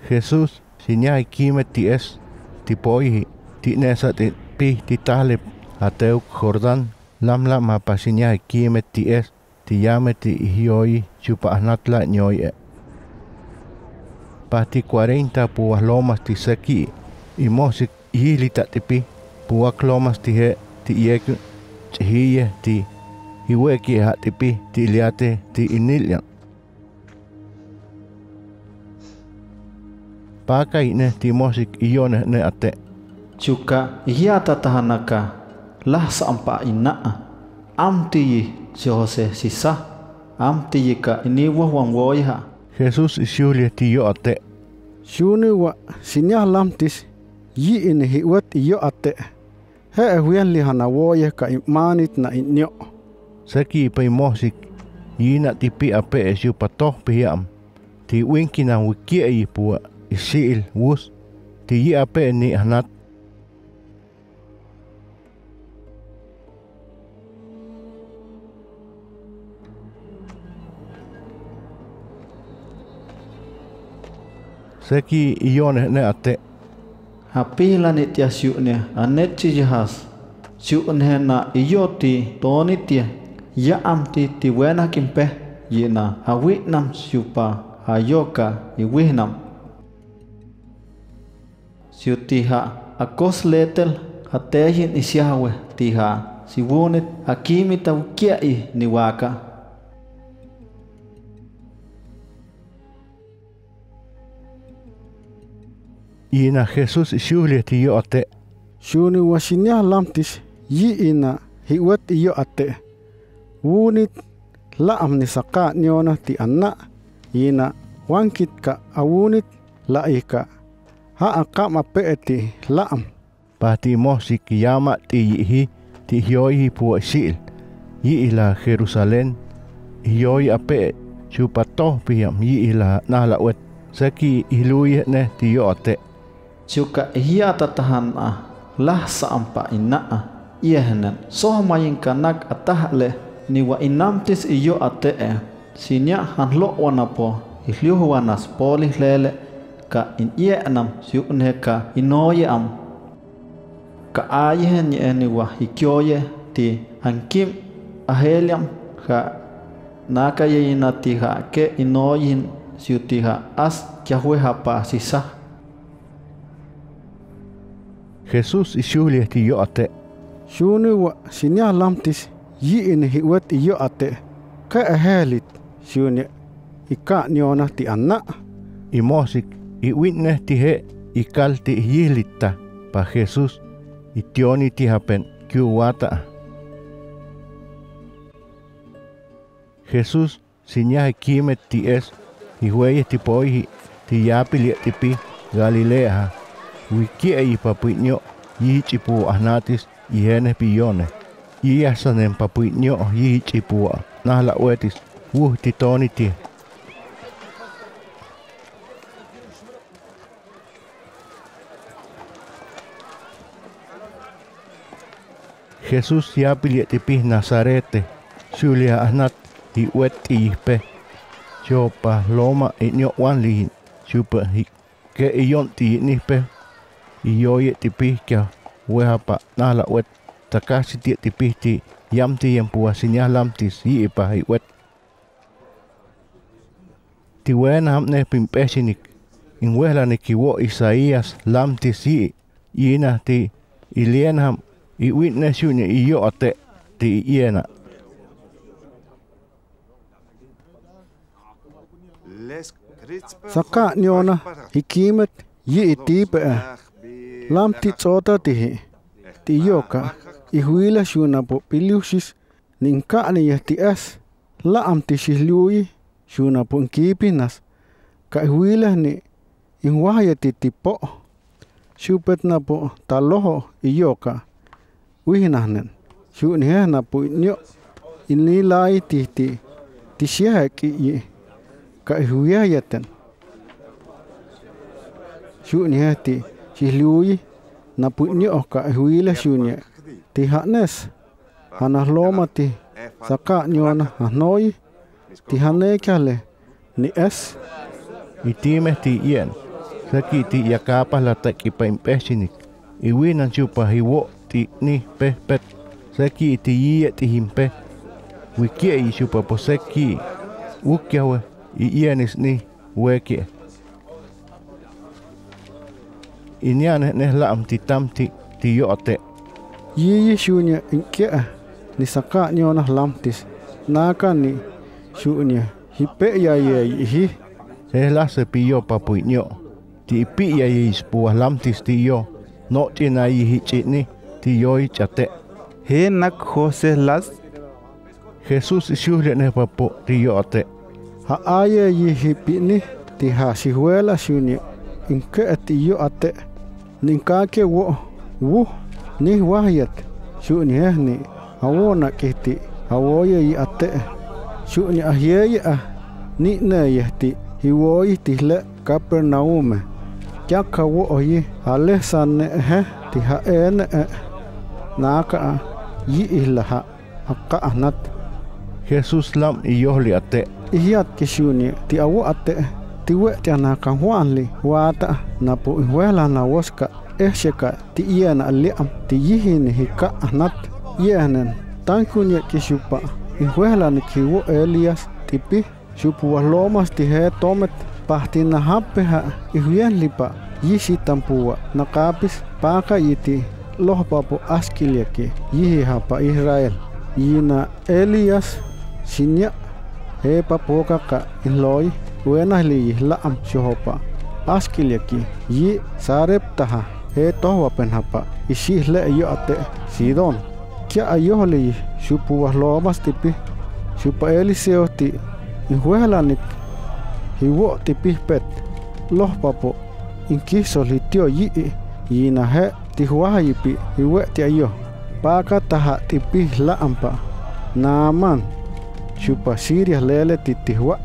Jesus sinya ikimet ti es ti poi ti nesa pi ti talep ateu Jordan lam apa sinya ikimet ti es ti llame ti hioi chupa anatla ñoye. Pati 40 puas lomas ti seki y mosik ihilita tipi puak lomas ti he ti yeku chihiye ti hiweki ha tipi ti liate ti inilyan. Pakai ne ti mosik iyone ne ate. Chuka hiata tahanaka lah sampa ina am ti si Jose sisa am ti ka ini wang woya. Jesus isiulia ti yo ate. Shuni wa sinya lamtis yi in hiwat iyo ate. He huyan li hana woya ka imanit na inyo. Saki pai mosik yina tipi ape esiu patoh piham. Ti winki na wikia i pua isil wus ti yi ape ni hanat. Seki iyone ne ate. Hapila ni tia siukne anet ci jahas. Siukne na iyoti tonitia ya amti ti wena kimpe yina hawitnam siupa hayoka iwihnam. Siutiha akos letel hatehin isyawe tiha siwunit hakimi tawkiai niwaka. Ina Jesus isiulia ti yo ate. Shuni wa sinya lamtis yi ina hiwat iyo ate. Wunit laam ni saka nyona ti anak ina wangkit ka awunit laika ha aka mapeeti laam. Pati mosik yama ti yihi ti hioi pua sil. Yi ila Jerusalem hioi ape chupa toh piyam yi ila nalawet. Saki iluye ne ti yo ate. Chuka hiata tahana lah sampa ina ihnen so mayin kanak atahle ni wa inamtis iyo ate sinya hanlo wanapo ihliu wanas poli lele ka in ienam siune ka inoye am ka ayhen ni wa hikyoye ti hankim aheliam ka nakaye inati ha ke inoyin siutiha as kyahwe hapa sisa. Jesus isiulia ti yo ate. Shuni wa sinya lamtis yi in hiwat iyo ate. Ka ahelit shuni ika nyona ti anak. Imosik iwitne ti he ikal ti yilitta pa Jesus itioni ti hapen kiuwata. Jesus sinya kimet ti es hiweye ti poihi ti yapili tipi Galilea. Wikia i papuinyo yi chipu ahnatis ihene piyone. Yi asanen papuinyo yi chipu nahla wetis ti toni ti. Jesus yapili tipi Nazarete. Sulia ahnat i wet ihpe. Chopa loma inyo wan lihin. Chupa hik ke iyon ti nihpe. Iyoye tipi kya wehapa nala wet takasi ti tipi ti yam ti yang puas sinya lamtis yi ipa hi wet. Ti wena hamne pimpesinik in wehla ni kiwo Isaías lamtis yi ina ti ilien ham i witness yun iyo ate ti iena. Saka nyona hikimet yi itipe lam ti tsota tihi ti yoka ihuila shuna po piliusis ninka ni ti es la am ti shiliui shuna po kipinas ka ihuila ni inwahya ti tipo shupet na po taloho iyoka wihinahnen shuni na po inyo inilai ti shihaki yi ka ihuya yaten shuni ti shiliui na punyo ka huila shunya ti hanes hanahloma ti saka nyona hanoi ti hanekale ni es Itime ti ien Saki ti yakapa la tak ipa impesinik. Iwi nan chupa hiwo ti ni pet. Saki ti yia ti himpe. Wikia i chupa po saki. Ukiawe i ianis ni weki. Inyane ne laam ti tamti ti yote. Yi shunya inkia ni saka nyona lamtis. Naka ni shunya hipe ya hi. La se piyo papuinyo. Ti ipi ya ispuah lamtis ti yo. No tina i hichini ti yo i chate. He nak Jose las. Jesus isyuhle ne papu ti yote. Ha aya yi hipi ni ti ha sihuela shunya inkia ti yo ate. Ninkake wo ni wahyat shunya ni awona kiti awoya i ate shunya ahyeya ni ne yehti hiwoi tihle Capernaum kyaka wo oyi alesane ti ha ene naka yi ilaha akka anat Jesus lam iyohli ate ihiat kishunya ti awo ate ti we tiana kan huanli wata napu wela na woska sheka ti iana liam ti yihini hika anat yenen tankunya kishupa wela ni kiwo Elias tipi shupu lomas ti he tomet pahti na happeha ihuen lipa yishi tampua nakapis paka yiti lohpapo askiliake yihi hapa Israel yina Elias sinya he papoka ka inloi wena li laam shohopa askiliaki yi sarep taha he tohwa penhapa isi le yo ate Sidon kya ayohli shupu lomas tipi shupa Eliseo ti inhuelanik hiwo tipi pet lohpapo inkiso litio yi yina he tihuahipi hiwe ti ayo paka taha tipi laampa Naaman shupa Siria lele titihwa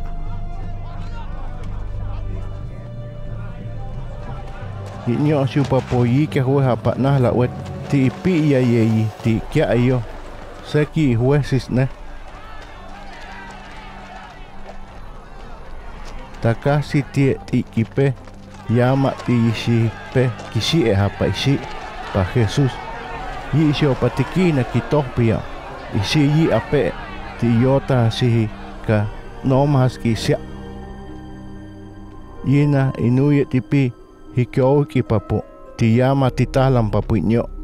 Inyo shupa po yi ke hue hapa nah la wet ti ipi ya yeyi ti kya ayo. Saki hue sisne. Taka si tie ti kipe yama ti isi pe kisi hapa isi pa Jesus. Yi isi opatiki na kitopia. Isi yi ape ti yota si ka nomas kisya. Yina inuye tipi hikyo ki papu ti yama ti talam papu inyo.